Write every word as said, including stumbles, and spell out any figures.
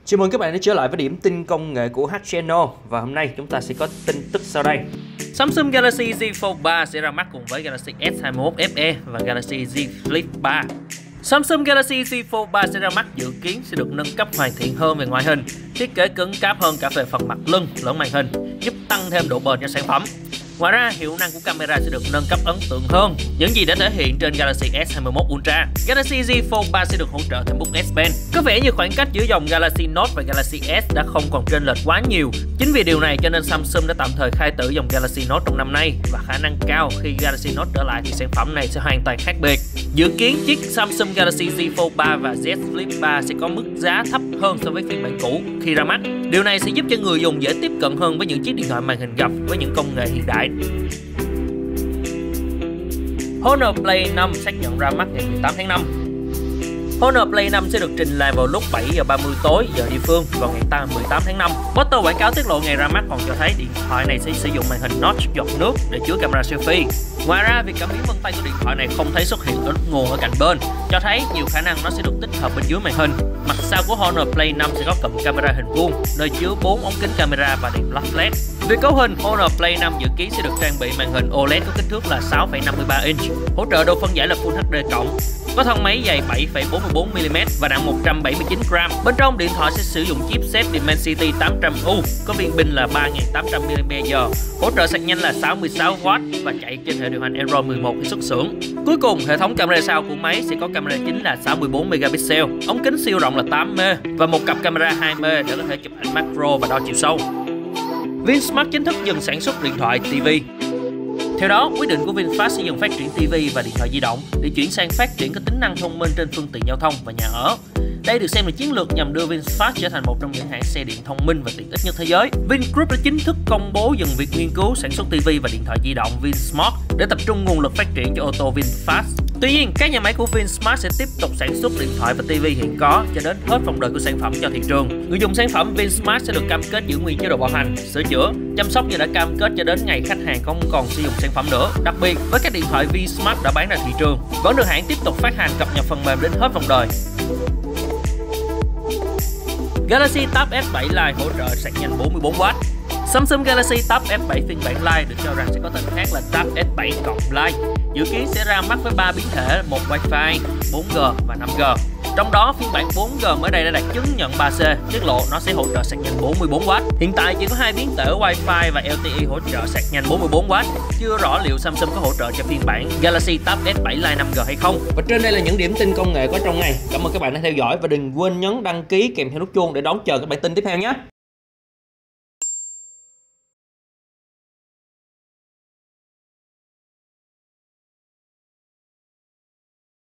Chào mừng các bạn đã trở lại với điểm tin công nghệ của Hack Channel. Và hôm nay chúng ta sẽ có tin tức sau đây. Samsung Galaxy Z Fold ba sẽ ra mắt cùng với Galaxy S hai mươi mốt F E và Galaxy Z Flip ba. Samsung Galaxy Z Fold ba sẽ ra mắt dự kiến sẽ được nâng cấp hoàn thiện hơn về ngoại hình, thiết kế cứng cáp hơn cả về phần mặt lưng lẫn màn hình, giúp tăng thêm độ bền cho sản phẩm. Ngoài ra, hiệu năng của camera sẽ được nâng cấp ấn tượng hơn, những gì đã thể hiện trên Galaxy S hai mươi mốt Ultra. Galaxy Z Fold ba sẽ được hỗ trợ thêm bút S Pen. Có vẻ như khoảng cách giữa dòng Galaxy Note và Galaxy S đã không còn chênh lệch quá nhiều. Chính vì điều này cho nên Samsung đã tạm thời khai tử dòng Galaxy Note trong năm nay, và khả năng cao khi Galaxy Note trở lại thì sản phẩm này sẽ hoàn toàn khác biệt. Dự kiến chiếc Samsung Galaxy Z Fold ba và Z Flip ba sẽ có mức giá thấp hơn so với phiên bản cũ khi ra mắt. Điều này sẽ giúp cho người dùng dễ tiếp cận hơn với những chiếc điện thoại màn hình gập với những công nghệ hiện đại. Honor Play năm xác nhận ra mắt ngày mười tám tháng năm. Honor Play năm sẽ được trình làng vào lúc bảy giờ ba mươi tối giờ địa phương vào ngày mười tám tháng năm. Poster quảng cáo tiết lộ ngày ra mắt còn cho thấy điện thoại này sẽ sử dụng màn hình notch giọt nước để chứa camera selfie. Ngoài ra, việc cảm biến vân tay của điện thoại này không thấy xuất hiện ở nguồn ở cạnh bên, cho thấy nhiều khả năng nó sẽ được tích hợp bên dưới màn hình. Mặt sau của Honor Play năm sẽ có cụm camera hình vuông, nơi chứa bốn ống kính camera và đèn flash led. Về cấu hình, Honor Play năm dự kiến sẽ được trang bị màn hình O L E D có kích thước là sáu phẩy năm mươi ba inch, hỗ trợ độ phân giải là Full H D cộng. Có thân máy dày bảy phẩy bốn mươi bốn mi li mét và nặng một trăm bảy mươi chín gram. Bên trong điện thoại sẽ sử dụng chipset Dimensity tám trăm U, có viên pin là ba nghìn tám trăm mi li am pe giờ, hỗ trợ sạc nhanh là sáu mươi sáu oát và chạy trên hệ điều hành Android mười một khi xuất xưởng. Cuối cùng, hệ thống camera sau của máy sẽ có camera chính là sáu mươi bốn megapixel, ống kính siêu rộng là tám mê và một cặp camera hai mê để có thể chụp ảnh macro và đo chiều sâu. VinSmart chính thức dừng sản xuất điện thoại ti vi. Theo đó, quyết định của VinFast sẽ dừng phát triển ti vi và điện thoại di động để chuyển sang phát triển các tính năng thông minh trên phương tiện giao thông và nhà ở. Đây được xem là chiến lược nhằm đưa VinFast trở thành một trong những hãng xe điện thông minh và tiện ích nhất thế giới. Vingroup đã chính thức công bố dừng việc nghiên cứu sản xuất ti vi và điện thoại di động VinSmart để tập trung nguồn lực phát triển cho ô tô VinFast. Tuy nhiên, các nhà máy của VinSmart sẽ tiếp tục sản xuất điện thoại và ti vi hiện có cho đến hết vòng đời của sản phẩm cho thị trường. Người dùng sản phẩm VinSmart sẽ được cam kết giữ nguyên chế độ bảo hành, sửa chữa, chăm sóc như đã cam kết cho đến ngày khách hàng không còn sử dụng sản phẩm nữa. Đặc biệt, với các điện thoại VinSmart đã bán ra thị trường, vẫn được hãng tiếp tục phát hành cập nhật phần mềm đến hết vòng đời. Galaxy Tab S bảy Lite hỗ trợ sạc nhanh bốn mươi bốn oát. Samsung Galaxy Tab S bảy phiên bản Lite được cho rằng sẽ có tên khác là Tab S bảy cộng Lite, dự kiến sẽ ra mắt với ba biến thể, một Wi-Fi, bốn G và năm G. Trong đó, phiên bản bốn G mới đây đã đạt chứng nhận ba C, tiết lộ nó sẽ hỗ trợ sạc nhanh bốn mươi bốn oát. Hiện tại chỉ có hai biến thể Wi-Fi và L T E hỗ trợ sạc nhanh bốn mươi bốn oát. Chưa rõ liệu Samsung có hỗ trợ cho phiên bản Galaxy Tab S bảy Lite năm G hay không. Và trên đây là những điểm tin công nghệ có trong ngày. Cảm ơn các bạn đã theo dõi và đừng quên nhấn đăng ký kèm theo nút chuông để đón chờ các bản tin tiếp theo nhé.